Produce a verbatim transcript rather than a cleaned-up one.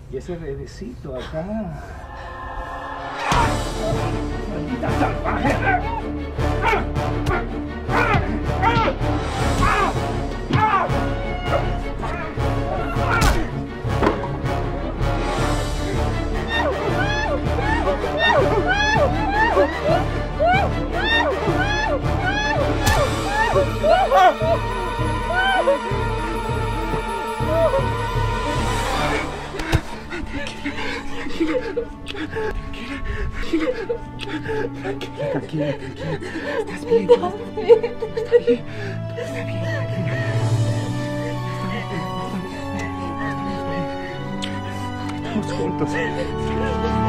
Y ese bebecito acá. ¡Maldita salvaje! Tranquila, tranquila, tranquila. Estás bien, estás bien. Está bien, está bien, tranquila. Estamos juntos.